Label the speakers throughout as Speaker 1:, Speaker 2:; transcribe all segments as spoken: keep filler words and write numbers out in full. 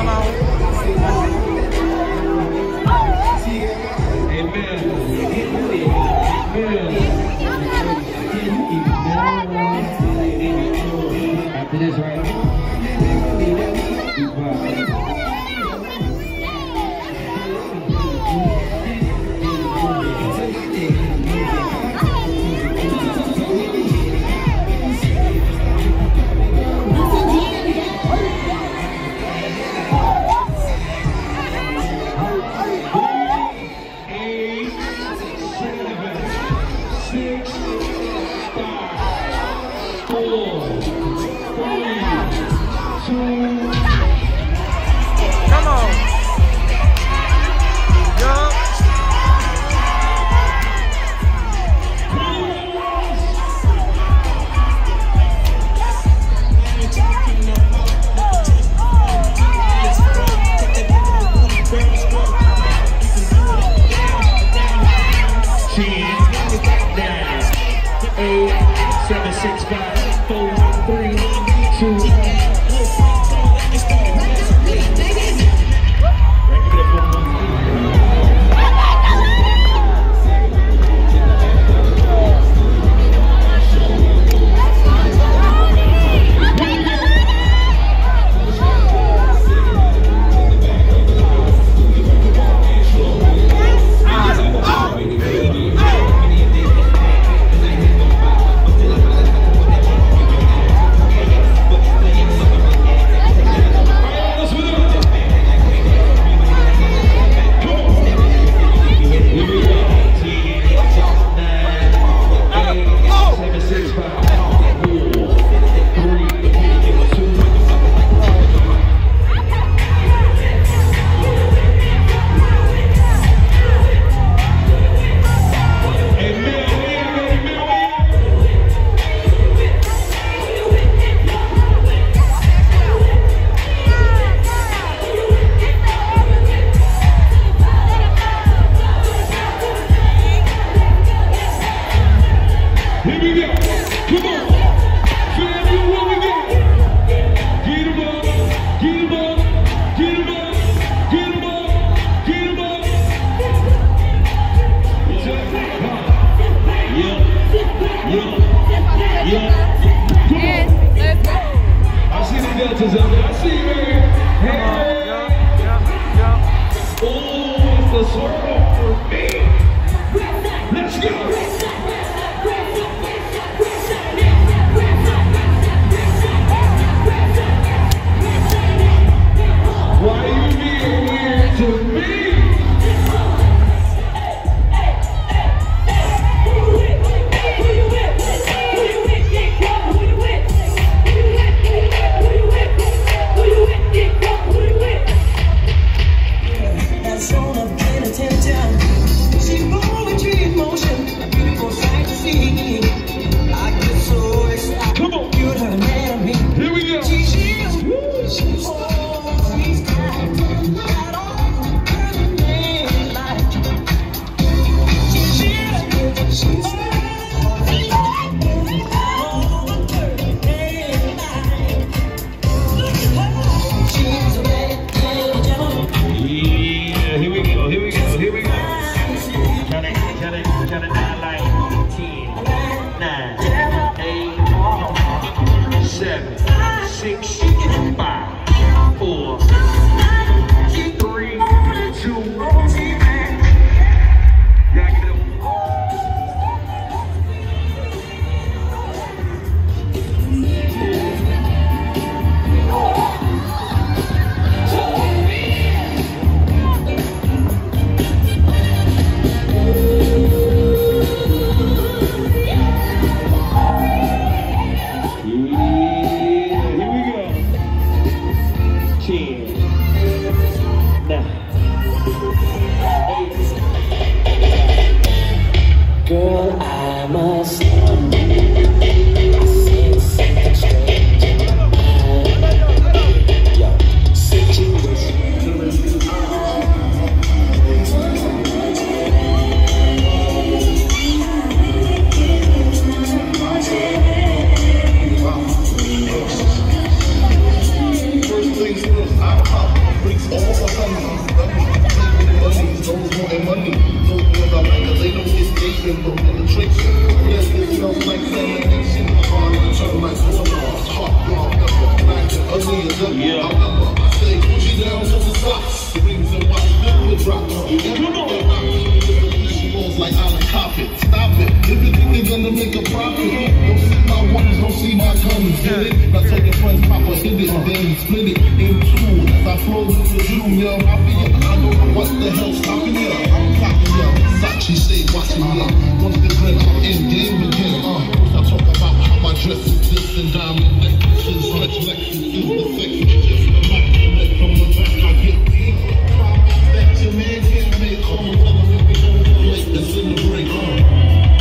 Speaker 1: Come on.
Speaker 2: Amen. After this, right?
Speaker 1: Come on. Jump.
Speaker 2: Eight, seven, six, five, four, three, two.
Speaker 3: Shown up, paying attention. I say, Gucci down to the socks. The rings and watch never drop. Come on. She rolls like Island Coffin. Stop it. If you think they're gonna make a profit, don't see my ones, don't see my guns. Get it? Now tell your friends, Papa hit it, then split it in two. As I flow with the junior mafia, I don't know what the hell's stopping ya. I'm clocking ya. Sachi say watching ya. Once the grin, I'm in game again. Uh, I talk about how my dress is this and diamond necklaces, much Lexus is the sexy. Just the mic connect from the back, I get deep. That your man can't make home. Tell him if he don't go late, that's in the break. Uh.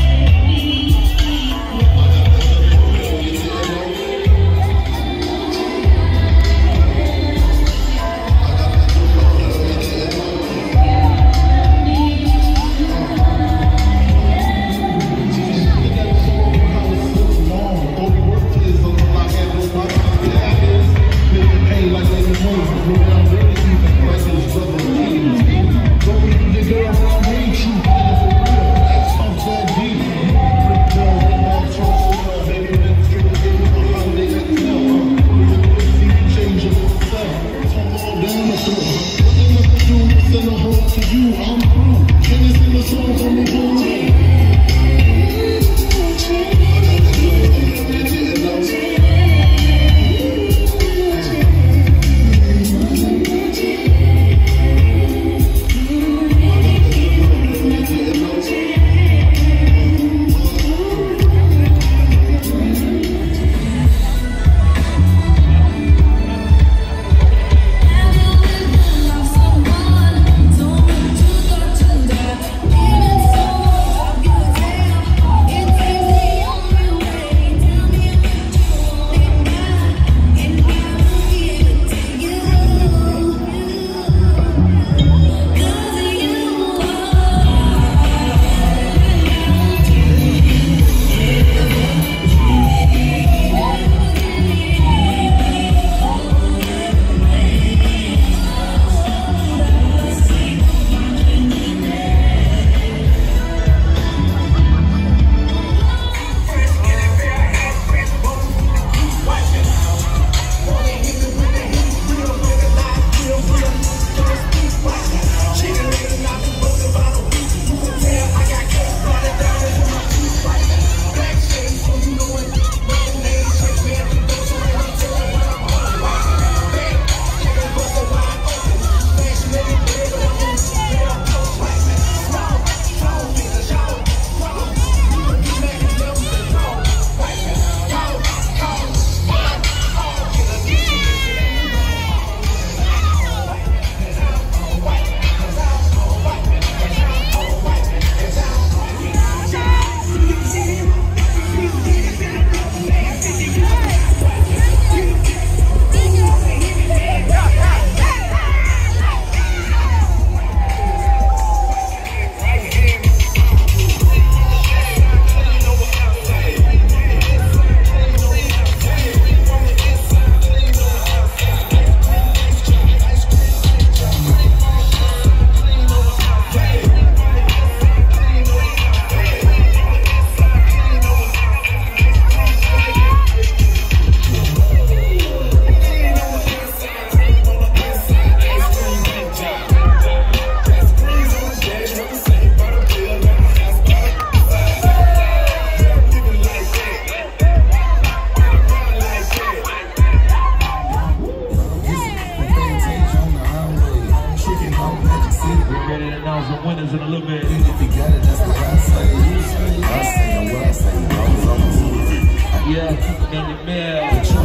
Speaker 2: Winners in a little bit.
Speaker 4: If you got it, that's what I say. I say what I say. I was on the
Speaker 2: Yeah, in the mail.